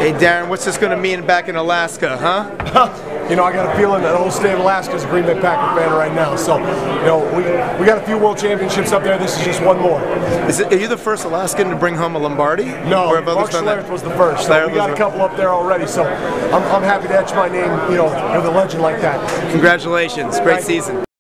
Hey Daryn, what's this going to mean back in Alaska, huh? You know, I got a feeling that the whole state of Alaska is a Green Bay Packer fan right now. So, you know, we got a few world championships up there. This is just one more. Are you the first Alaskan to bring home a Lombardi? No, Mark Schlereth was the first. So we got a couple up there already. So I'm happy to etch my name, you know, with a legend like that. Congratulations. Great season.